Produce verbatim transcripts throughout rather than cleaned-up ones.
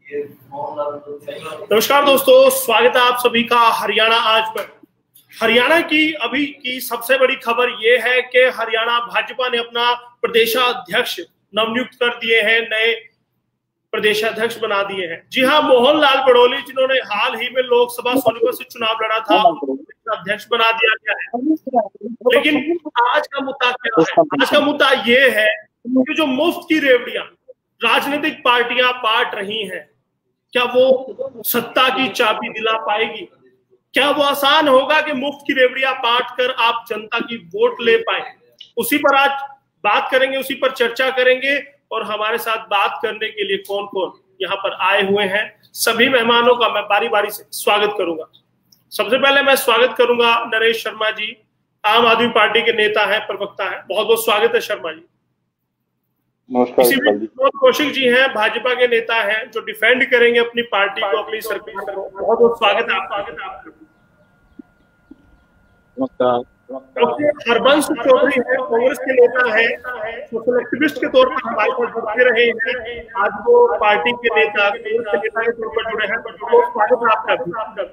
नमस्कार दोस्तों, स्वागत है आप सभी का हरियाणा आज पर। हरियाणा की अभी की सबसे बड़ी खबर ये है कि हरियाणा भाजपा ने अपना प्रदेशाध्यक्ष नवनियुक्त कर दिए हैं, नए प्रदेशाध्यक्ष बना दिए हैं। जी हाँ, मोहन लाल पड़ोली जिन्होंने हाल ही में लोकसभा सोनीपत से चुनाव लड़ा था, अध्यक्ष बना दिया गया है। लेकिन आज का मुद्दा क्या है? आज का मुद्दा ये है कि जो मुफ्त की रेवड़ियां राजनीतिक पार्टियां बांट रही हैं, क्या वो सत्ता की चाबी दिला पाएगी? क्या वो आसान होगा कि मुफ्त की रेवड़ियां बांट कर आप जनता की वोट ले पाए? उसी पर आज बात करेंगे, उसी पर चर्चा करेंगे। और हमारे साथ बात करने के लिए कौन कौन यहाँ पर आए हुए हैं, सभी मेहमानों का मैं बारी बारी से स्वागत करूंगा। सबसे पहले मैं स्वागत करूंगा नरेश शर्मा जी, आम आदमी पार्टी के नेता हैं, प्रवक्ता हैं। बहुत बहुत स्वागत है शर्मा जी। नमस्कार। कौशिक जी हैं, भाजपा के नेता हैं, जो डिफेंड करेंगे अपनी पार्टी को, अपनी सरकार को। बहुत बहुत स्वागत है आपका। नमस्कार। हरबंश चौधरी है, कांग्रेस के नेता है, सोशल एक्टिविस्ट के तौर पर हमारे साथ जुड़ते रहे हैं। आज वो पार्टी के नेता, कांग्रेस के नेता के तौर पर जुड़े हैं। बहुत स्वागत है आपका।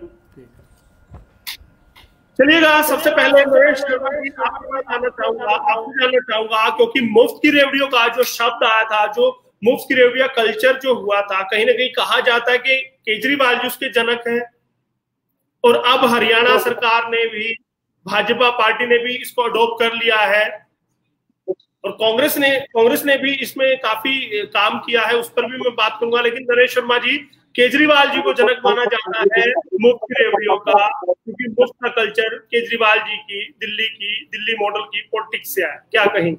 चलिएगा, सबसे पहले नरेश शर्मा जी आपको जानना चाहूंगा आपको जानना चाहूंगा क्योंकि मुफ्त की रेवड़ियों का जो शब्द आया था, जो मुफ्त की रेवड़ियां कल्चर जो हुआ था, कहीं ना कहीं कहा जाता है कि केजरीवाल जी उसके जनक हैं। और अब हरियाणा सरकार ने भी, भाजपा पार्टी ने भी इसको अडॉप्ट कर लिया है। और कांग्रेस ने कांग्रेस ने भी इसमें काफी काम किया है, उस पर भी मैं बात करूंगा। लेकिन नरेश शर्मा जी, केजरीवाल जी को जनक माना जाता है मुफ्त की रेवड़ियों का, क्योंकि मुफ्त का कल्चर केजरीवाल जी की, दिल्ली की, दिल्ली मॉडल की पॉलिटिक्स से है। क्या कहेंगे?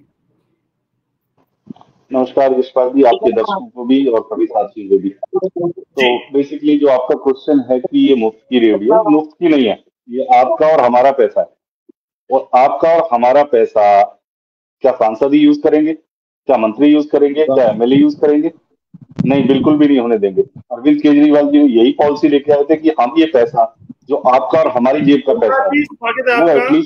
नमस्कार यशपाल जी, आपके दर्शकों को भी और सभी साथियों को भी। तो बेसिकली जो आपका क्वेश्चन है कि ये मुफ्त की रेवड़ियां, मुफ्त की नहीं है, ये आपका और हमारा पैसा है। और आपका और हमारा पैसा क्या सांसद ही यूज करेंगे, क्या मंत्री यूज करेंगे, क्या एमएलए यूज करेंगे? नहीं, बिल्कुल भी नहीं होने देंगे। अरविंद केजरीवाल जी यही पॉलिसी लेके आए थे कि हम ये पैसा जो आपका और हमारी जेब का पैसा है वो एटलीस्ट।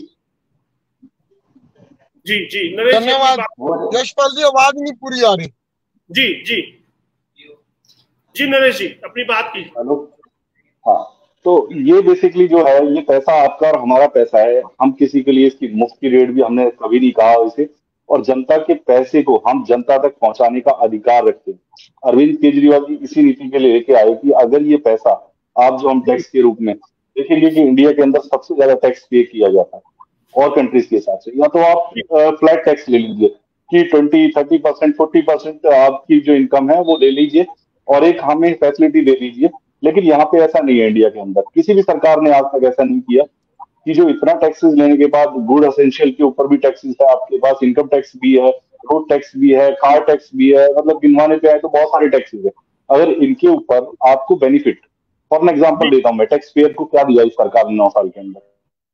जी जी धन्यवाद यशपाल जी, आवाज नहीं पूरी आ रही। जी जी जी नरेश जी, अपनी बात की। हेलो, हाँ, तो ये बेसिकली जो है, ये पैसा आपका और हमारा पैसा है। हम किसी के लिए इसकी मुफ्त की रेट भी हमने कभी नहीं कहा इसे। और जनता के पैसे को हम जनता तक पहुंचाने का अधिकार रखते हैं। अरविंद केजरीवाल जी इसी नीति के लिए लेके आए कि अगर ये पैसा आप जो हम टैक्स के रूप में देखेंगे कि इंडिया के अंदर सबसे ज्यादा टैक्स पे किया जाता है और कंट्रीज के हिसाब से, या तो आप फ्लैट टैक्स ले लीजिए कि twenty thirty percent forty percent आपकी जो इनकम है वो ले लीजिए और एक हमें फैसिलिटी दे दीजिए। लेकिन यहाँ पे ऐसा नहीं है। इंडिया के अंदर किसी भी सरकार ने आज तक ऐसा नहीं किया कि जो इतना टैक्सेस लेने के बाद गुड एसेंशियल के ऊपर भी टैक्सेस है, आपके पास इनकम टैक्स भी है, रोड टैक्स भी है, कार टैक्स भी है, मतलब गिनवाने पे आए तो बहुत सारे टैक्सेस है। अगर इनके ऊपर आपको बेनिफिट, फॉर एन एग्जाम्पल देता हूँ मैं, टैक्स पेयर को क्या दिया इस सरकार ने नौ साल के अंदर,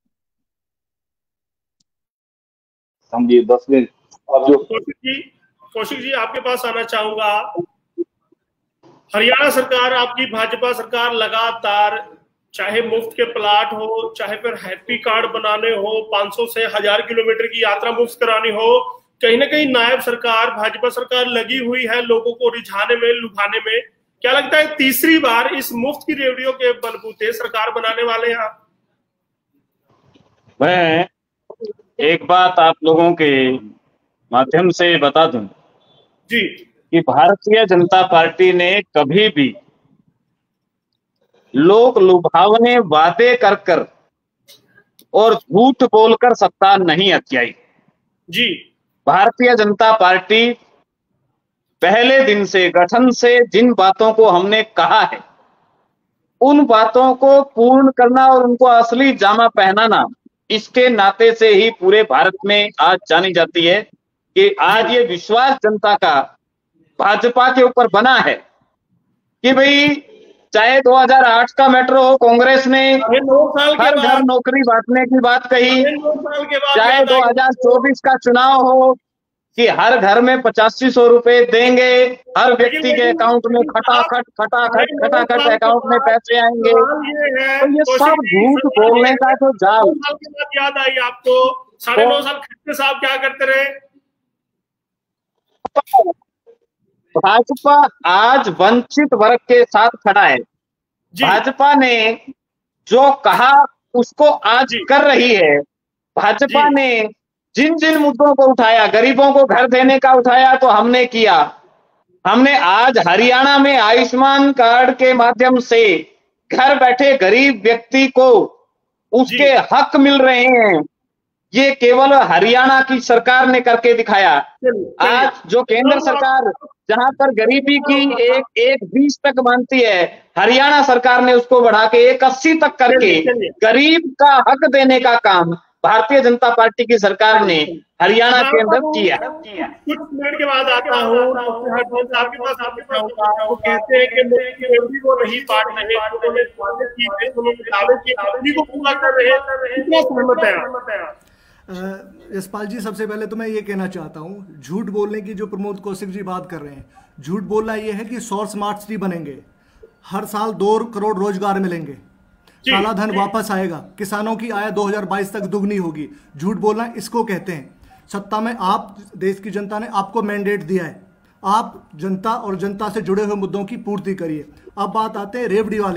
समझिए दस दिन। और जो कौशिक जी कौशिक जी आपके पास आना चाहूंगा। हरियाणा सरकार, आपकी भाजपा सरकार लगातार, चाहे मुफ्त के प्लाट हो, चाहे फिर हैप्पी कार्ड बनाने हो, पाँच सौ से हजार किलोमीटर की यात्रा मुफ्त करानी हो, कहीं ना कहीं नायब सरकार, भाजपा सरकार लगी हुई है लोगों को रिझाने में, लुभाने में। क्या लगता है तीसरी बार इस मुफ्त की रेवड़ियों के बलबूते सरकार बनाने वाले हैं आप? मैं एक बात आप लोगों के माध्यम से बता दूं जी कि भारतीय जनता पार्टी ने कभी भी लोक लुभावने वादे कर कर और झूठ बोलकर सत्ता नहीं हथियाई। जी, भारतीय जनता पार्टी पहले दिन से, गठन से जिन बातों को हमने कहा है, उन बातों को पूर्ण करना और उनको असली जामा पहनाना, इसके नाते से ही पूरे भारत में आज जानी जाती है कि आज ये विश्वास जनता का भाजपा के ऊपर बना है कि भाई, चाहे दो हज़ार आठ का मेट्रो हो, कांग्रेस ने हर घर नौकरी बांटने की बात कही, चाहे दो हज़ार चौबीस का चुनाव हो कि हर घर में पचासी सौ रुपए देंगे, हर व्यक्ति के अकाउंट में खटाखट खटाखट खटाखट अकाउंट में पैसे आएंगे। तो ये सब झूठ बोलने का तो जाल। याद आई आपको साढ़े नौ साल खट्टर साहब क्या करते रहे? भाजपा आज वंचित वर्ग के साथ खड़ा है। भाजपा ने जो कहा उसको आज कर रही है। भाजपा ने जिन जिन मुद्दों को उठाया, गरीबों को घर देने का उठाया तो हमने किया। हमने आज हरियाणा में आयुष्मान कार्ड के माध्यम से घर बैठे गरीब व्यक्ति को उसके हक मिल रहे हैं। ये केवल हरियाणा की सरकार ने करके दिखाया। आज जो केंद्र सरकार जहां पर गरीबी की एक एक बीस तक मानती है, हरियाणा सरकार ने उसको बढ़ा के एक अस्सी तक करके गरीब का हक देने का काम भारतीय जनता पार्टी की सरकार ने हरियाणा के अंदर किया। कुछ मिनट के बाद आता हूँ आपके पास। आपको कहते हैं कि मोदी को नहीं पार्ट रहे, उन्होंने को पूरा कर रहे हैं, कितना सहमत है? यशपाल जी, सबसे पहले तो मैं ये कहना चाहता हूँ, झूठ बोलने की जो प्रमोद कौशिक जी बात कर रहे हैं, झूठ बोलना ये है कि सौ स्मार्ट सिटी बनेंगे, हर साल दो करोड़ रोजगार मिलेंगे, काला धन वापस आएगा, किसानों की आय दो हज़ार बाईस तक दुगनी होगी। झूठ बोलना इसको कहते हैं। सत्ता में आप, देश की जनता ने आपको मैंडेट दिया है, आप जनता और जनता से जुड़े हुए मुद्दों की पूर्ति करिए। अब बात आते हैं रेवड़ी वाले।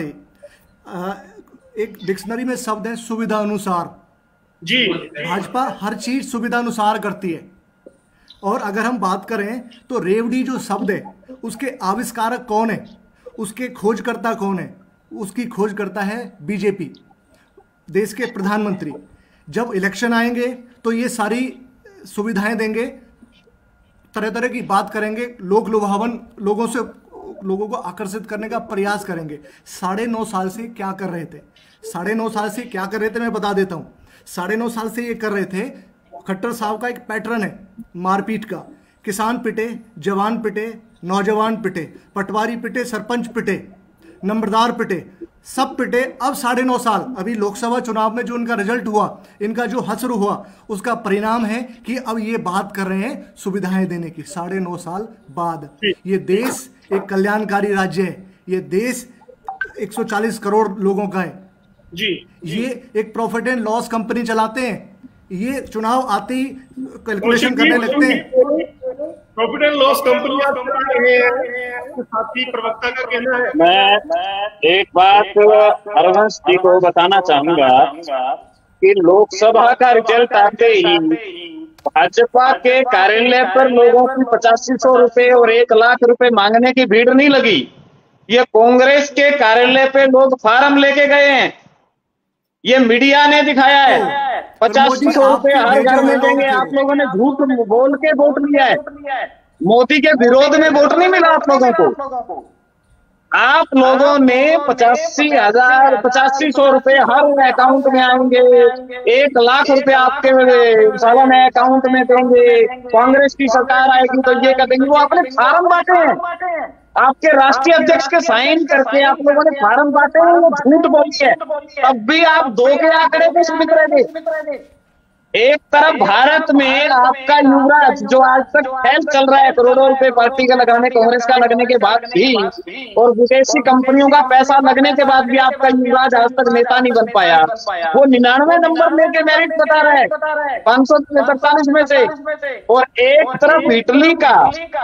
एक डिक्शनरी में शब्द है सुविधा अनुसार। जी, भाजपा हर चीज सुविधा अनुसार करती है। और अगर हम बात करें तो रेवड़ी जो शब्द है उसके आविष्कारक कौन है, उसके खोजकर्ता कौन है? उसकी खोज करता है बीजेपी, देश के प्रधानमंत्री। जब इलेक्शन आएंगे तो ये सारी सुविधाएं देंगे, तरह तरह की बात करेंगे, लोक लुभावन, लोगों से लोगों को आकर्षित करने का प्रयास करेंगे। साढ़े नौ साल से क्या कर रहे थे? साढ़े नौ साल से क्या कर रहे थे मैं बता देता हूँ। साढ़े नौ साल से ये कर रहे थे, खट्टर साहब का एक पैटर्न है मारपीट का। किसान पिटे, जवान पिटे, नौजवान पिटे, पटवारी पिटे, सरपंच पिटे, नंबरदार पिटे, सब पिटे। अब साढ़े नौ साल, अभी लोकसभा चुनाव में जो उनका रिजल्ट हुआ, इनका जो हश्र हुआ, उसका परिणाम है कि अब ये बात कर रहे हैं सुविधाएं देने की। साढ़े नौ साल बाद ये देश एक कल्याणकारी राज्य है। ये देश एक सौ चालीस करोड़ लोगों का है जी, जी। ये एक प्रॉफिट एंड लॉस कंपनी चलाते हैं। ये चुनाव आते ही कैलकुलेशन करने लगते हैं। प्रॉफिट एंड लॉस कंपनियां साथी प्रवक्ता का कहना है। मैं एक बात हरवंश जी को बताना चाहूंगा कि लोकसभा का रिजल्ट आते ही भाजपा के कार्यालय पर लोगों की पचासी सौ रुपए और एक लाख रुपए मांगने की भीड़ नहीं लगी। ये कांग्रेस के कार्यालय पे लोग फार्म लेके गए हैं। ये मीडिया ने दिखाया है। पचासी सौ रुपए हर घर में देंगे। आप लोगों ने झूठ बोल के वोट लिया है। मोदी के विरोध में वोट नहीं मिला आप लोगों को। आप लोगों ने पचासी हजार पचासी सौ रुपए हर अकाउंट में आएंगे, एक लाख रुपए आपके सालाना अकाउंट में देंगे। कांग्रेस की सरकार आएगी तो ये कर देंगे। वो अपने फार्म बांटे हैं, आपके राष्ट्रीय अध्यक्ष के साइन करके आप लोगों ने फार्म बांटे हैं। वो झूठ बोली है। अब भी आप दो के आंकड़े पे सीमित रहे। एक तरफ भारत में आपका युवराज जो आज तक खेल चल रहा है, करोड़ों रुपए पार्टी का लगाने, कांग्रेस का लगने के बाद भी, और विदेशी कंपनियों का पैसा लगने के बाद भी आपका युवराज आज तक नेता नहीं बन पाया। वो निन्यानवे नंबर लेके मेरिट बता रहा है पांच सौ सैतालीस में से। और एक तरफ इटली का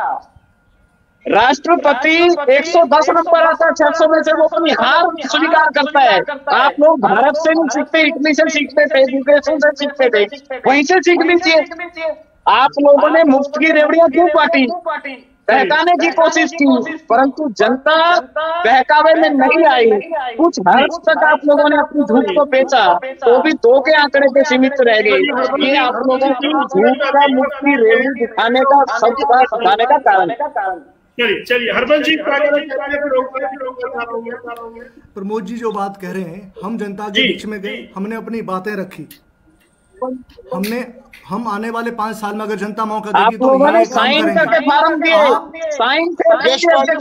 राष्ट्रपति एक सौ दस नंबर आता है छह सौ में से, वो अपनी हार स्वीकार करता है। आप लोग भारत से नहीं सीखते, इटली से सीखते थे, एजुकेशन से सीखते थे, वहीं से सीख लीजिए। आप लोगों ने मुफ्त की रेवड़ियां क्यों बांटी? बहकाने की कोशिश की, परंतु जनता बहकावे में नहीं आई। कुछ हद तक आप लोगों ने अपनी झूठ को बेचा, तो भी दो के आंकड़े पे सीमित रह गए। ये आप लोगों की झूठ का मुफ्त की रेवड़ी दिखाने का, सब बात दिखाने का कारण है। चलिए चलिए हरबंश जी, प्रमोद जी जो बात कह रहे हैं, हम जनता के बीच में गए, हमने अपनी बातें रखी। हमने हम आने वाले पांच साल में अगर जनता मौका देगी तो ये साइन करके फार्म दिए, साइन करके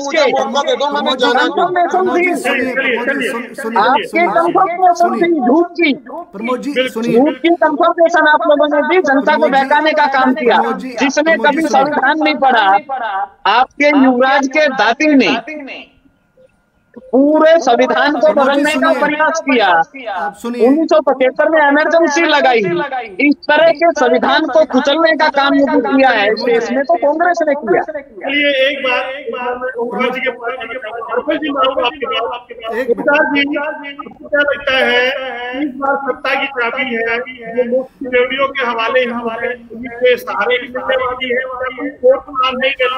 प्रमोद जी सुनिए, झूठ की कंफर्मेशन आप लोगों ने दी, जनता को बहकाने का काम किया। जिसने कभी संविधान नहीं पढ़ा, आपके युवराज के दादी ने पूरे संविधान को बदलने का प्रयास किया। आप सुनिए, उन्नीस सौ पचहत्तर में इमरजेंसी लगाई। इस तरह के संविधान को कुचलने का काम यदि किया है इस देश में तो कांग्रेस ने किया। चलिए एक बार एक बार ओंकार जी के प्रोफेसर जी मांगू आपके पास आपके पास ओंकार जी, आपको क्या लगता है इस बार सत्ता की चाबी है जो मुफ्त रेडियो के हवाले हवाले के सहारे की जिम्मेवारी है, कोर्ट काम नहीं कर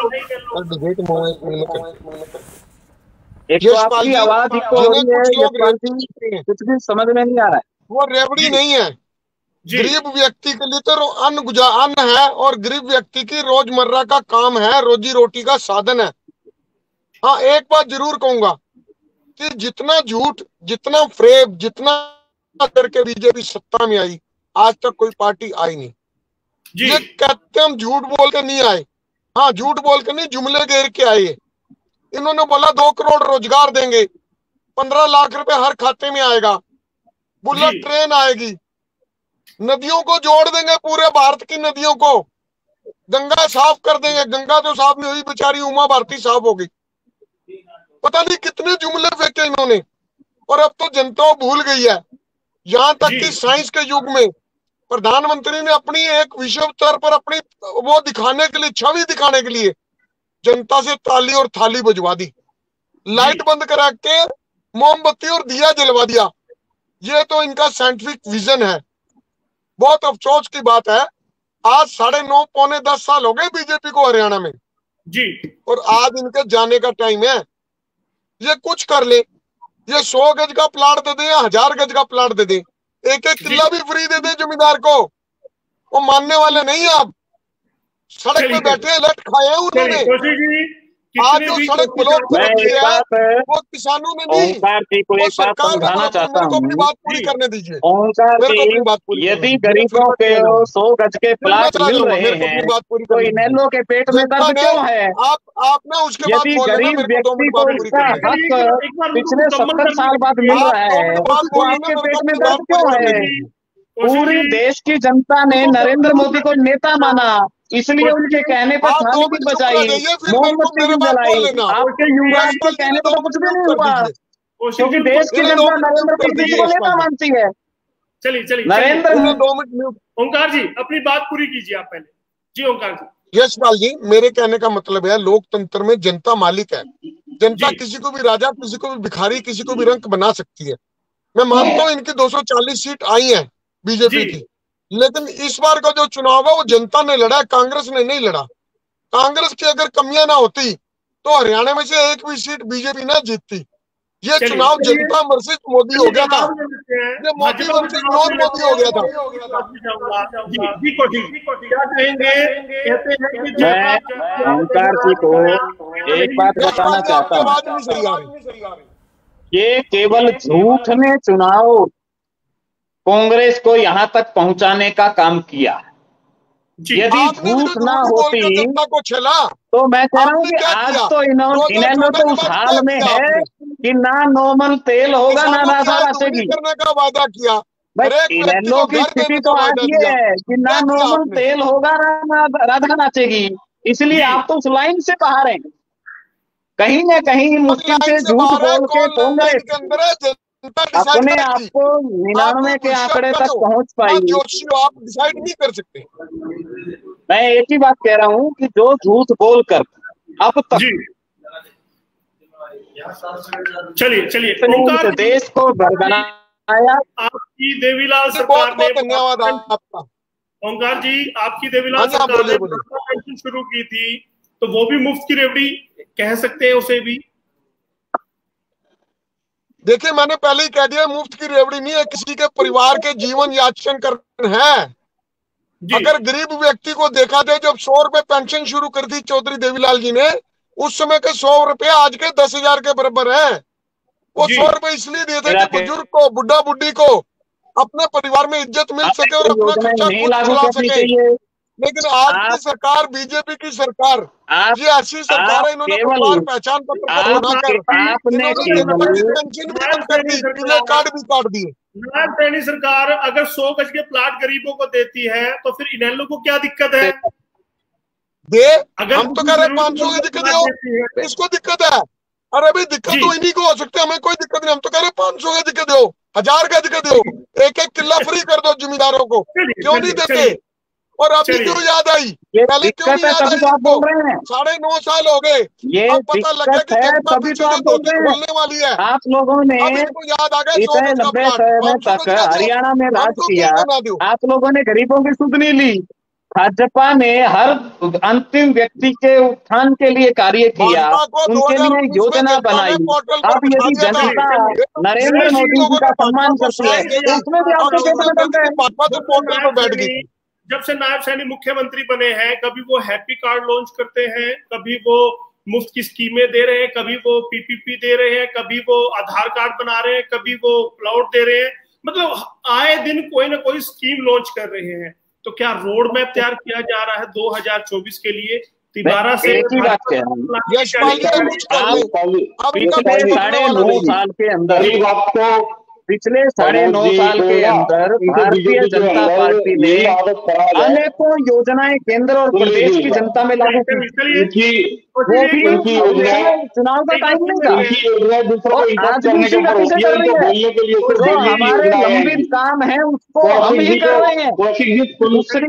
लो। एक तो आपकी आवाज इको हो रही है, कुछ भी समझ में नहीं आ रहा है। वो रेवड़ी नहीं है, गरीब व्यक्ति के लिए तो अन्न गुजा अन्न है और गरीब व्यक्ति की रोजमर्रा का काम है, रोजी रोटी का साधन है। हाँ, एक बात जरूर कहूंगा कि जितना झूठ, जितना फ्रेब, जितना करके बीजेपी सत्ता में आई, आज तक कोई पार्टी आई नहीं। ये कहते हम झूठ बोल के नहीं आए, हाँ झूठ बोल के नहीं, जुमले घेर के आए। इन्होंने बोला दो करोड़ रोजगार देंगे, पंद्रह लाख रुपए हर खाते में आएगा, बुलेट ट्रेन आएगी, नदियों को जोड़ देंगे, पूरे भारत की नदियों को, गंगा साफ कर देंगे। गंगा तो साफ नहीं हुई, बेचारी उमा भारती साफ हो गई। पता नहीं कितने जुमले फेंके इन्होंने, और अब तो जनता भूल गई है। यहाँ तक कि साइंस के युग में प्रधानमंत्री ने अपनी एक विश्व स्तर पर अपनी वो दिखाने के लिए, छवि दिखाने के लिए जनता से ताली और थाली बजवा दी, लाइट बंद करा के मोमबत्ती और दिया जलवा दिया। ये तो इनका साइंटिफिक विजन है। बहुत अफसोस की बात है, आज साढ़े नौ पौने दस साल हो गए बीजेपी को हरियाणा में जी, और आज इनके जाने का टाइम है। ये कुछ कर ले, ये सौ गज का प्लाट दे दे या हजार गज का प्लाट दे दे, एक एक किला भी फ्री दे दे जमींदार को, वो मानने वाले नहीं है। आप सड़क पे बैठे लट खाए उन्होंने, आज जो सड़क ब्लॉक कर रखी है वो किसानों ने नहीं, वो सरकार को अपनी बात पूरी करने दीजिए। यदि गरीबों के सौ गज के प्लाट मिल रहे हैं तो इनेलो के पेट में दर्द क्यों है? आप आप ना उसके बाद यदि गरीब व्यक्ति को इसका हक पिछले सत्तर साल बाद मिल रहा है तो आपके पेट में दर्द क्यों है? पूरी देश की जनता ने नरेंद्र मोदी को नेता माना, इसलिए उनके कहने पर थाली भी बजाई, मोमबत्ती भी जलाई। आपके युवराज के कहने पर तो कुछ भी नहीं हुआ, क्योंकि देश की जनता नरेंद्र मोदी को नेता मानती है। चलिए चलिए नरेंद्र ओंकार जी अपनी बात पूरी कीजिए आप पहले। जी ओंकार जी। यशपाल जी, मेरे कहने का मतलब है लोकतंत्र में जनता मालिक है। जनता किसी को भी राजा, किसी को भी भिखारी, किसी को भी रंक बना सकती है। मैं मानता हूँ इनकी दो सौ चालीस सीट आई है बीजेपी की, लेकिन इस बार का जो चुनाव है वो जनता ने लड़ा, कांग्रेस ने नहीं लड़ा। कांग्रेस की अगर कमियां ना होती तो हरियाणा में से एक भी सीट बीजेपी ना जीतती। ये चुनाव जनता वर्सेस मोदी हो गया था, ये मोदी वर्सेस नॉन मोदी हो गया था। क्या कहेंगे? कहते हैं कि मैं ओंकार जी को एक बात बताना चाहता हूँ, ये केवल झूठ ने चुनाव कांग्रेस को यहाँ तक पहुंचाने का काम किया। यदि झूठ ना होती तो मैं कह रहा हूँ कि आज तो इनेलो तो उस हाल में है कि ना नॉर्मल तेल होगा ना राधा नाचेगी। करने का वादा किया भाई, इनेलो की स्थिति तो आज ये है कि ना नॉर्मल तेल होगा ना राधा नाचेगी, इसलिए आप तो उस लाइन से बाहर हैं। कहीं ना कहीं मुश्किल से झूठ बोल के कांग्रेस अपने आप को निन्यानवे के आंकड़े तक पहुंच पाई। आप डिसाइड नहीं कर सकते। मैं एक ही बात कह रहा हूं कि जो झूठ बोलकर अब तक चलिए चलिए देश को बरगलाया, आपकी देवीलाल सरकार ने, धन्यवाद आपका ओंकार जी, आपकी देवीलाल सरकार ने पेंशन शुरू की थी, तो वो भी मुफ्त की रेवड़ी कह सकते हैं उसे भी। देखिए, मैंने पहले ही कह दिया, मुफ्त की रेवड़ी नहीं है, किसी के परिवार के जीवन याचन कर है। अगर गरीब व्यक्ति को देखा जाए, जब सौ रुपए पेंशन शुरू कर दी चौधरी देवीलाल जी ने, उस समय के सौ रुपए आज के दस हजार के बराबर है। वो सौ रुपए इसलिए दिए थे कि बुजुर्ग को, बुढ़ा बुढ़ी को अपने परिवार में इज्जत मिल सके और अपना खर्चा खुद चला सके। लेकिन आज की सरकार, बीजेपी की सरकार, ये ऐसी सरकार है, इन्होंने परिवार पहचान पत्र बनाकर पेंशन भी बंद कर दी, पीले कार्ड भी काट दिए। नारायण सरकार अगर सौ गज के प्लाट गरीबों को देती है तो फिर इनेलो को क्या दिक्कत है? दे, हम तो कह रहे पांच सौ गज के दो, किसको दिक्कत है? अरे भाई दिक्कत तो इन्हीं को हो सकती है, हमें कोई दिक्कत नहीं। हम तो कह रहे पांच सौ का दिक्कत दो, हजार का दिक्कत दो, एक एक किला फ्री कर दो जिम्मेदारों को, क्यों नहीं देते? और अभी क्यों याद आई? पहले क्यों नहीं याद आई? साढ़े नौ साल हो गए, अब पता लगा कि जनता पीछे बोलने वाली है। आप लोगों ने याद आ गया इतने लंबे समय तक हरियाणा में राज किया, आप लोगों ने गरीबों की सुध नहीं ली। भाजपा ने हर अंतिम व्यक्ति के उत्थान के लिए कार्य किया, उनके लिए योजना बनाई। अब यदि जनता नरेंद्र मोदी जी का सम्मान करती है तो उसमें भी आपको बैठ गई। जब से नायब सैनी मुख्यमंत्री बने हैं, कभी वो हैप्पी कार्ड लॉन्च करते हैं, कभी वो मुफ्त की स्कीमें दे रहे हैं, कभी वो पीपीपी दे रहे हैं, कभी वो आधार कार्ड बना रहे हैं, कभी वो क्लाउड दे रहे हैं। मतलब आए दिन कोई ना कोई स्कीम लॉन्च कर रहे हैं। तो क्या रोड मैप तैयार किया जा रहा है दो हज़ार चौबीस के लिए? तिबारा से साढ़े नौ साल के अंदर पिछले साढ़े नौ साल के अंदर भारतीय जनता पार्टी ने अनेकों योजनाएं केंद्र और प्रदेश की जनता में लागू की। चुनाव का टाइम नहीं था और आज भी उसी का पीछे कर रही है। जो हमारे लंबित काम है उसको हम ही कर रहे हैं। कौशिक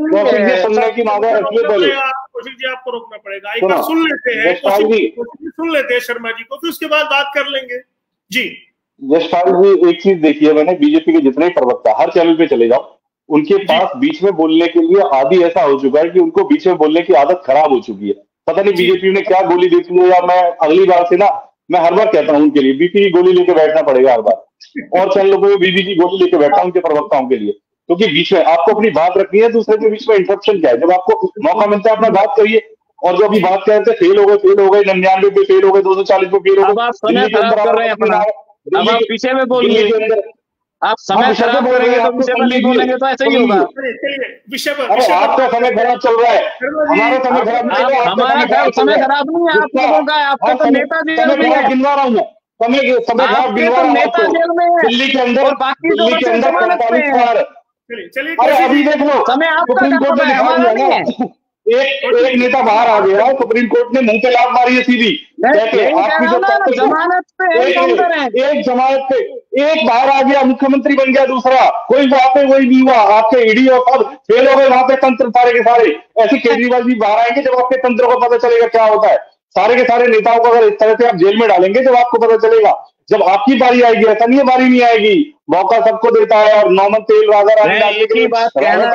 जी आपको रोकना पड़ेगा, एक बार सुन लेते हैं, सुन लेते हैं शर्मा जी को, फिर उसके बाद बात कर लेंगे। जी यशपाल जी, एक चीज देखिए, मैंने बीजेपी के जितने प्रवक्ता हर चैनल पे चले जाओ, उनके पास बीच में बोलने के लिए आदि ऐसा हो चुका है कि उनको बीच में बोलने की आदत खराब हो चुकी है। पता नहीं बीजेपी ने क्या गोली दी थी, या मैं अगली बार से ना मैं हर बार कहता हूँ उनके लिए बीपी की गोली लेके बैठना पड़ेगा हर बार, और चैनलों को बीबी की गोली लेके बैठा उनके प्रवक्ताओं के लिए, क्योंकि बीच में आपको अपनी बात रखनी है, दूसरे के बीच में इंटरप्शन क्या है? जब आपको मौका मिलता है अपना बात करिए। और जो अभी बात कर रहे थे फेल हो गए फेल हो गए निन्यानवे पे फेल हो गए, दो सौ चालीस पे फेल हो गए, अब आप पीछे में बोलिए, आप समय खराब करेंगे तो पीछे में नहीं बोलेंगे तो ऐसे ही होगा। विषय पर अरे आपका समय खराब चल रहा है, हमारा समय खराब नहीं है। हमारा समय खराब नहीं है, आप लोगों का। आपका तो नेता जेल में है, गिनवा रहा हूँ मैं समय समय खराब गिनवा रहा हूँ। नेता जेल में है दिल्ली के अंदर, बाकी दिल्ली के अंदर पैंतालीस बार। चलिए अरे अभी देख लो, समय आपका सुप्रीम कोर्ट ने दिखा दिया ना, एक एक नेता बाहर आ गया, सुप्रीम कोर्ट ने मुंह पे लात मारी है सीधी। आपकी जो जमानत पे एक जमानत पे एक बाहर आ गया, मुख्यमंत्री बन गया दूसरा, कोई वहां पे वही नहीं हुआ। आपके ईडी और सब फेल हो गए वहां पे, तंत्र सारे के सारे। ऐसे केजरीवाल जी बाहर आएंगे जब आपके तंत्र को पता चलेगा क्या होता है। सारे के सारे नेताओं को अगर इस तरह से आप जेल में डालेंगे जब आपको पता चलेगा, जब आपकी बारी आएगी। ऐसा नहीं है बारी नहीं आएगी, मौका सबको देता है। और नॉर्मल तेल राजा रानी डालने के लिए राजा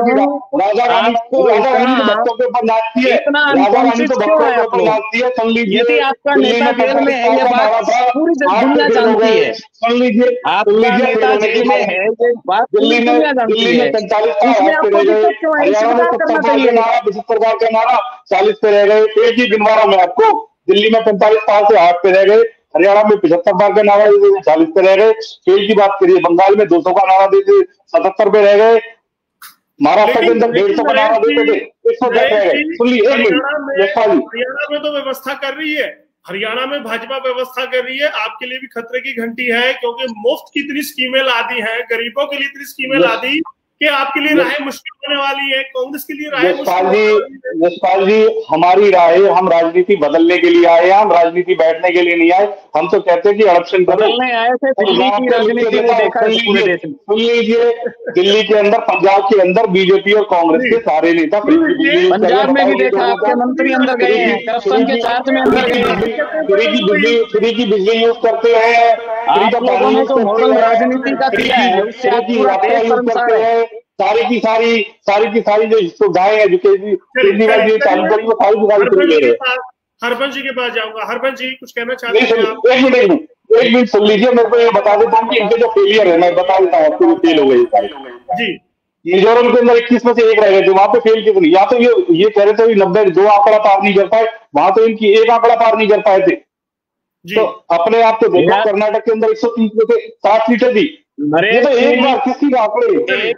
रानी राजा रानी तो भक्तों के ऊपर नाचती है, राजा रानी तो भक्तों के ऊपर नाचती है। सुन लीजिए, यदि आपका नेता जेल में है, ये बात पूरी दुनिया जानती है। सुन लीजिए, आपका नेता जेल में है, ये बात दिल्ली में दिल्ली में पैंतालीस साल पे रह गए, हरियाणा में सत्तर साल के नारा पचहत्तर साल के नारा चालीस पे रह गए। एक ही गिनवा रहा हूं मैं आपको, दिल्ली में पैंतालीस साल से आठ पे रह गए, हरियाणा में पचहत्तर बार का नारा देते चालीस पे रह गए। फेल की बात करिए, बंगाल में दो सौ का नारा देते सतहत्तर पे रह गए, महाराष्ट्र के अंदर डेढ़ सौ का नारा देते थे एक सौ दस रह गए। सुन लीजिए, हरियाणा में तो व्यवस्था कर रही है, हरियाणा में भाजपा व्यवस्था कर रही है। आपके लिए भी खतरे की घंटी है, क्योंकि मुफ्त की इतनी स्कीमें ला दी है, गरीबों के लिए इतनी स्कीमें ला दी कि आपके लिए राहें मुश्किल होने वाली है, कांग्रेस के लिए राहें यशपाल जी यशपाल जी हमारी राय, हम राजनीति बदलने के लिए आए हैं, हम राजनीति बैठने के लिए नहीं आए। हम तो कहते हैं कि इलेक्शन बदलने आए थे। दिल्ली की राजनीति में देखा है पूरे देश में। सुन लीजिए, दिल्ली के अंदर, पंजाब के अंदर बीजेपी और कांग्रेस के सारे नेता, पंजाब में भी देखा आपके मंत्री अंदर गए हैं, करप्शन के चार्ज में अंदर गए हैं, फ्री की बिजली फ्री की बिजली यूज करते हैं, आप लोगों ने तो मॉडल राजनीति का किया है, उससे आप पूरा देश करते हैं। सारी की सारी सारी की सारी जो सुविधाएं हैं जो केजरीवाल जी चालू करी वो सारी की सारी फ्री ले रहे हैं। हरबंस जी के पास जाऊंगा। हरबंस जी कुछ कहना चाहते हैं? एक मिनट एक मिनट सुन लीजिए, मेरे को ये बता देता हूँ कि इनके जो फेलियर है, मैं बता देता हूँ आपको, फेल हो गए सारे जी। मिजोरम के अंदर इक्कीस में से एक रह गए थे, वहां पे फेल कितनी, या तो ये ये कह रहे थे नब्बे दो आंकड़ा पार नहीं कर पाए, वहां तो इनकी एक आंकड़ा पार नहीं कर पाए थे। तो अपने आप को देखा, कर्नाटक के अंदर एक सौ तीस में से साठ सीटें थी। ये तो एक बार किसी का आंकड़े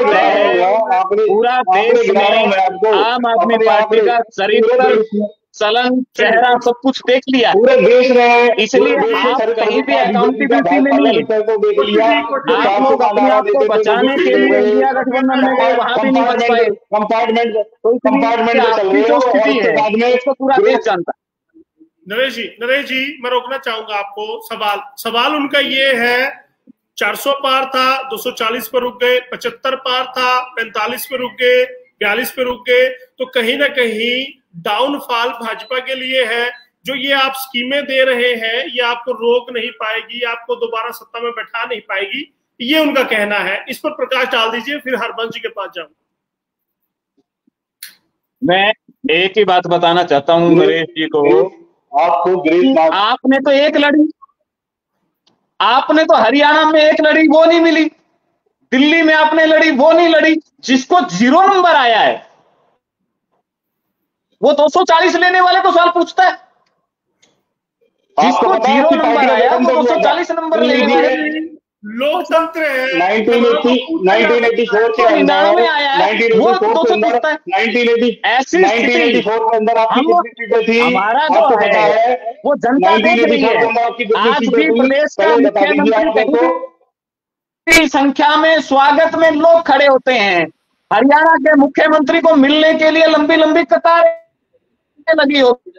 आंकड़े पूरा देश में आम आदमी पार्टी का चरित्र, चलन, चेहरा सब कुछ देख लिया पूरे देश में, इसलिए आप कहीं भी अकाउंटेबिलिटी में नहीं है। आप लोग अपने आप को बचाने के लिए इंडिया गठबंधन में गए, वहां भी नहीं बच पाए। कंपार्टमेंट कंपार्टमेंट जो स्थिति है उसको पूरा देश जानता है। नरेश जी नरेश जी मैं रोकना चाहूंगा आपको। सवाल सवाल उनका ये है, चार सौ पार था, दो सौ चालीस पे रुक गए, पचहत्तर पार था, पैंतालीस पे रुक गए, बयालीस पे रुक गए, तो कहीं ना कहीं डाउनफॉल भाजपा के लिए है। जो ये आप स्कीमें दे रहे हैं ये आपको रोक नहीं पाएगी, आपको दोबारा सत्ता में बैठा नहीं पाएगी, ये उनका कहना है। इस पर प्रकाश डाल दीजिए, फिर हरबंश जी के पास जाऊं। मैं एक ही बात बताना चाहता हूं नरेश जी को, आपको ग्रेट आपने तो एक लड़ी, आपने तो हरियाणा में एक लड़ी, वो नहीं मिली। दिल्ली में आपने लड़ी, वो नहीं लड़ी। जिसको जीरो नंबर आया है वो दो सौ चालीस लेने वाले को सवाल पूछता है। जिसको जीरो नंबर आया वो दो सौ चालीस नंबर लेने वाले। लोकतंत्र है। Nineteen eighty nineteen eighty four के अंदर में आया है वो दो सौ पूछता है। नाइनटीन एटी ऐसी नाइनटीन एटी फोर के अंदर आपकी कितनी सीटें थी? हमारा जो है वो जनता देख रही है। आज भी प्रदेश का मुख्यमंत्री की संख्या में स्वागत में लोग खड़े होते हैं। हरियाणा के मुख्यमंत्री को मिलने के लिए लंबी लंबी कतारें लगी होती।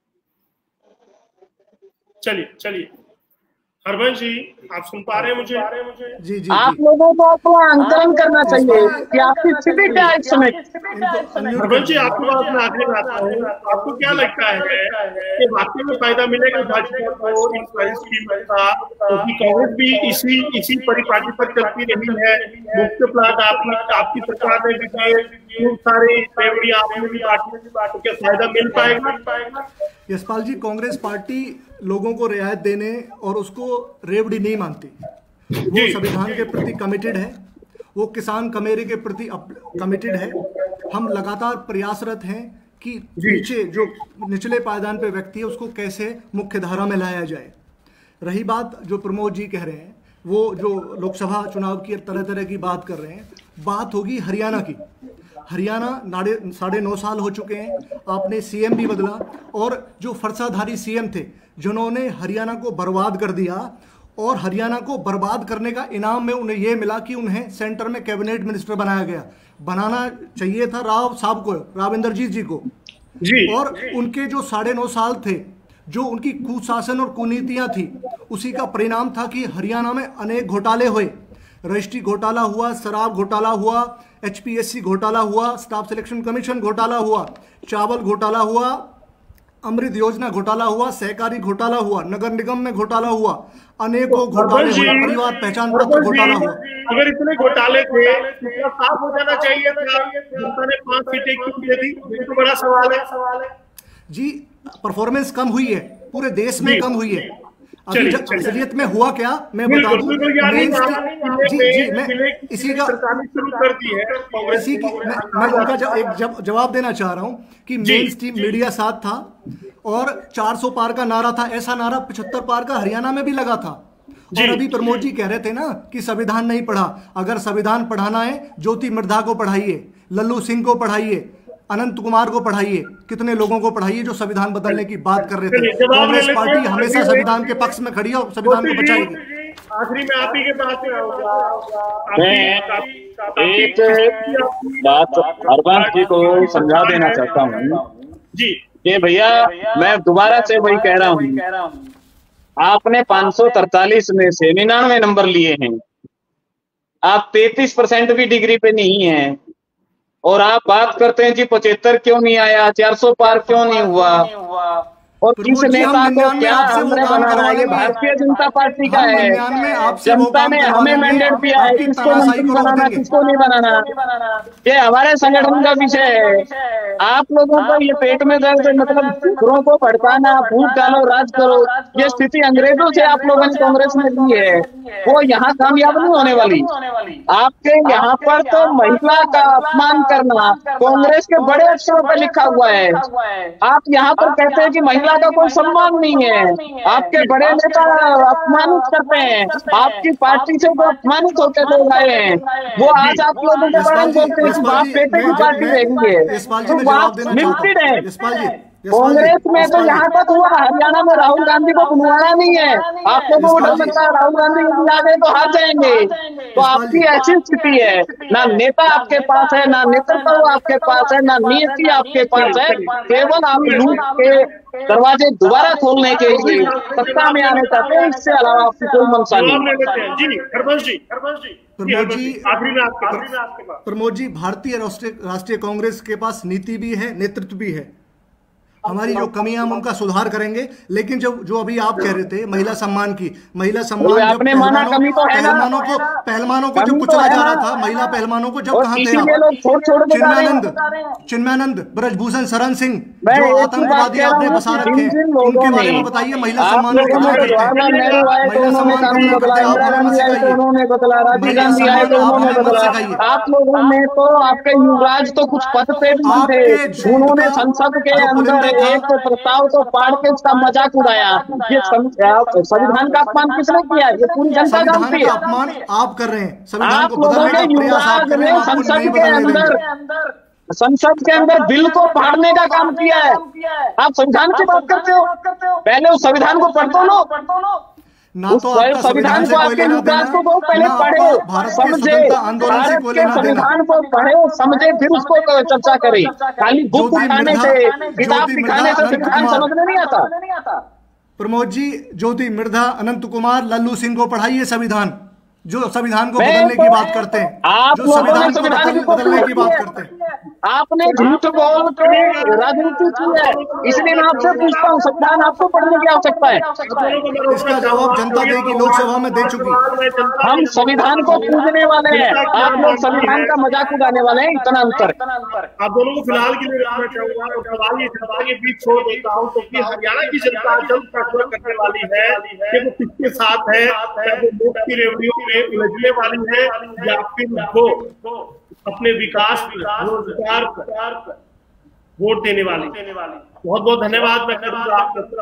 चलिए चलिए हरबंश जी, आप सुन पा रहे हैं मुझे? जी जी आप लोगों को अपना आंकलन करना चाहिए कि आपकी स्थिति क्या है इस समय। हरबंश जी, आपकी बात में आगे आता हूँ, आपको क्या लगता है कि वाकई में फायदा मिलेगा भाजपा को इन सारी स्कीमों का? क्योंकि कांग्रेस भी इसी इसी परिपाटी पर चलती रही है। मुफ्त प्लाट आपकी आपकी सरकार ने भी खूब सारे रेवड़ी आपने भी बांटी, क्या फायदा मिल पाएगा? यशपाल जी, कांग्रेस पार्टी लोगों को रियायत देने और उसको रेवड़ी नहीं मानती। वो संविधान के प्रति कमिटेड है, वो किसान कमेरे के प्रति कमिटेड है। हम लगातार प्रयासरत हैं कि नीचे जो निचले पायदान पे व्यक्ति है उसको कैसे मुख्य धारा में लाया जाए। रही बात जो प्रमोद जी कह रहे हैं, वो जो लोकसभा चुनाव की तरह तरह की बात कर रहे हैं, बात होगी हरियाणा की। हरियाणा नाड़े साढ़े नौ साल हो चुके हैं, आपने सीएम भी बदला, और जो फरसाधारी सीएम थे जिन्होंने हरियाणा को बर्बाद कर दिया, और हरियाणा को बर्बाद करने का इनाम में उन्हें यह मिला कि उन्हें सेंटर में कैबिनेट मिनिस्टर बनाया गया। बनाना चाहिए था राव साहब को, राव इंद्रजीत जी को जी। और उनके जो साढ़े नौ साल थे, जो उनकी कुशासन और कुनीतियां थी, उसी का परिणाम था कि हरियाणा में अनेक घोटाले हुए। रजिस्ट्री घोटाला हुआ, शराब घोटाला हुआ, एचपीएससी घोटाला हुआ, स्टाफ सिलेक्शन कमीशन घोटाला हुआ, चावल घोटाला हुआ, अमृत योजना घोटाला हुआ, सहकारी घोटाला हुआ, नगर निगम में घोटाला हुआ, अनेकों घोटाले हुए, परिवार पहचान पत्र घोटाला हुआ। अगर इतने घोटाले थे तो साफ हो जाना चाहिए था, जनता ने पांच सीटें क्यों दे दी? ये तो बड़ा सवाल है जी। परफॉर्मेंस कम हुई है, पूरे देश में कम हुई है। अभी असलियत में हुआ क्या मैं बता दूं, जी जी मैं इसी का इसी की मैं, मैं उनका जब, एक जब, जवाब देना चाह रहा हूं कि मेन स्ट्रीम मीडिया साथ था और चार सौ पार का नारा था। ऐसा नारा पचहत्तर पार का हरियाणा में भी लगा था। और अभी प्रमोद जी कह रहे थे ना कि संविधान नहीं पढ़ा। अगर संविधान पढ़ाना है, ज्योति मिर्धा को पढ़ाइए, लल्लू सिंह को पढ़ाइए, अनंत कुमार को पढ़ाइए, कितने लोगों को पढ़ाइए जो संविधान बदलने की बात कर रहे थे। कांग्रेस पार्टी हमेशा संविधान के पक्ष में खड़ी है और संविधान को बचाएगी। आखिरी में आप ही के पास एक बात हरबंश जी को समझा देना चाहता हूँ जी। ये भैया मैं दोबारा से वही कह रहा हूँ, आपने पाँच सौ तरतालीस में से निन्यानवे नंबर लिए हैं, आप तैतीस परसेंट भी डिग्री पे नहीं है, और आप बात करते हैं जी पचहत्तर क्यों नहीं आया, चार सौ पार क्यों नहीं हुआ, और किस नेता को क्या हमने बनाना है? ये भारतीय जनता पार्टी का है। जनता ने हमें मैंडेट दिया है, किसको मंत्री बनाना किसको नहीं बनाना, ये हमारे संगठन का विषय है। आप लोगों को ये पेट में दर्द मतलब दूसरों को भड़काना, फूट डालो, राज करो, ये स्थिति अंग्रेजों से आप लोगों ने कांग्रेस में दी है, वो यहाँ कामयाब नहीं होने वाली। आपके यहाँ पर तो महिला का अपमान करना कांग्रेस के बड़े अक्षरों पर लिखा हुआ है। आप यहाँ पर कहते हैं कि महिला का कोई सम्मान नहीं है, आपके बड़े नेता अपमानित करते हैं, आपकी पार्टी से वो अपमानित होकर लोग आए हैं, वो आज आप लोगों के बारे में बोलते हैं कि बाप बेटे की पार्टी रहेंगे, तो बात मिलती है। कांग्रेस में तो यहाँ तक हुआ, हरियाणा में राहुल गांधी को बुलवाया नहीं है। आप लोगों को डर लगता है राहुल गांधी को बुला गए तो हार जाएंगे, तो आपकी ऐसी स्थिति है, ना नेता आपके पास है, ना नेतृत्व आपके पास है, ना नीति आपके पास है, केवल आप लूट के दरवाजे दोबारा खोलने के लिए सत्ता में आने चाहते हैं, इससे अलावा आपकी कोई मंशा नहीं। जी हरबंश जी, हरबंश जी, प्रमोद जी, आखिरी में आपके आखिरी में आपके पास प्रमोद जी, भारतीय राष्ट्रीय राष्ट्रीय कांग्रेस के पास नीति भी है, नेतृत्व भी है। हमारी जो कमियां हम उनका सुधार करेंगे, लेकिन जब जो अभी आप कह रहे थे महिला सम्मान की, महिला सम्मान आपने माना कमी तो है ना, पहलवानों को पहलवानों को जब कुचला जा रहा था, महिला पहलवानों को जब कहाँ थे आप? चिन्मयानंद चिन्मयानंद ब्रजभूषण शरण सिंह जो आतंकवादी आपने बसा रखे हैं, उनके बारे में बताइए। महिला सम्मान को कहाँ करते हैं? महिला सम्मान को कहाँ करते हैं? आप लोगों ने सिखाइए, महिला सम्मान आपने मत सिखाइए। आप लोगों में तो आपके युवराज तो कुछ पद पे भी थे, उन्होंने संसद के अंदर एक तो प्रस्ताव तो पाड़ के उसका मजाक उड़ाया। ये संविधान का अपमान किसने किया? ये पूरी जनता जानती है। अपमान आप कर रहे हैं, संविधान आप को लोगों बदलने के का प्रयास आप युवराज कर रहे ने हैं, आपको संसद नहीं के बदलने अंदर देंगे। संसद के अंदर बिल को फाड़ने का काम किया है। आप संविधान की बात करते हो, पहले उस संविधान को पढ़ दो लो, ना तो आपका संविधान को आपके युवराज को बहुत पहले पढ़े, समझे, भारत के संविधान को पढ़े, समझे, फिर उसको चर्चा करें। खाली बुक दिखाने से, किताब दिखाने से संविधान समझने नहीं आता। प्रमोद जी, ज्योति मृधा, अनंत कुमार, लल्लू सिंह को पढ़ाइए संविधान, जो संविधान को बदलने की बात करते हैं, आप जो संविधान को बदलने की बात करते हैं। आपने झूठ बोल के राजनीति की है, इसलिए मैं आपसे पूछता हूँ, संविधान आपको पढ़ने की आवश्यकता है? इसका जवाब जनता देगी, लोकसभा में दे चुकी। हम संविधान को पूजने वाले हैं, आप लोग संविधान का मजाक उड़ाने वाले हैं, इतना अंतर। आप दोनों को फिलहाल के लिए रखना चाहूंगा और सवाल ये जनता के बीच छोड़ देता हूँ, क्योंकि हरियाणा की जनता जल्द फैसला करने वाली है कि वो किसके साथ है, वो वोट की रेवड़ियों में उलझने वाली है या फिर वो अपने विकास रोजगार पर वोट देने वाली। बहुत बहुत धन्यवाद मैं करूंगा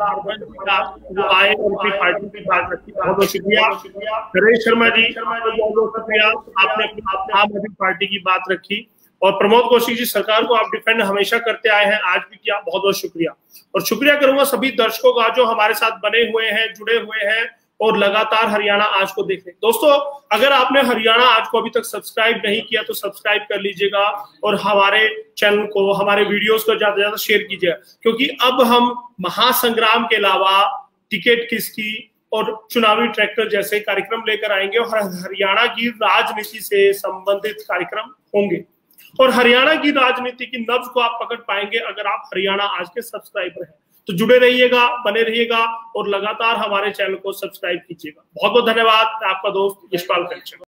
आपको आए उनकी पार्टी की बात रखी, बहुत बहुत शुक्रिया। नरेश शर्मा जी बहुत बहुत शुक्रिया, आपने आम आदमी पार्टी की बात रखी। और प्रमोद कौशिक जी, सरकार को आप डिफेंड हमेशा करते आए हैं, आज भी किया, बहुत बहुत शुक्रिया। और शुक्रिया करूंगा सभी दर्शकों का जो हमारे साथ बने हुए हैं, जुड़े हुए हैं और लगातार हरियाणा आज को देख रहे हैं। दोस्तों, अगर आपने हरियाणा आज को अभी तक सब्सक्राइब नहीं किया तो सब्सक्राइब कर लीजिएगा और हमारे चैनल को, हमारे वीडियोस को ज्यादा से ज्यादा शेयर कीजिएगा, क्योंकि अब हम महासंग्राम के अलावा टिकट किसकी और चुनावी ट्रैक्टर जैसे कार्यक्रम लेकर आएंगे और हरियाणा की राजनीति से संबंधित कार्यक्रम होंगे और हरियाणा की राजनीति की नब्ज को आप पकड़ पाएंगे अगर आप हरियाणा आज के सब्सक्राइबर हैं। तो जुड़े रहिएगा, बने रहिएगा और लगातार हमारे चैनल को सब्सक्राइब कीजिएगा। बहुत बहुत धन्यवाद। आपका दोस्त यशपाल कल्चर।